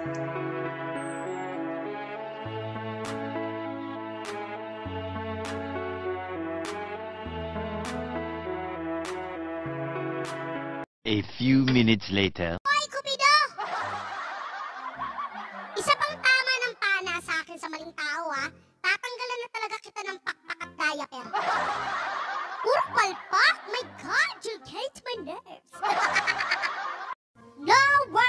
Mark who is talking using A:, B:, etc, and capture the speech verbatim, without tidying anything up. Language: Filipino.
A: A few minutes later.
B: Hoy, Cupido! Isa pang tama ng pana sa akin sa maling tao, ha? Tatanggalan na talaga kita ng pakpak at diaper. Puro palpak? My God, you hate my nerves. No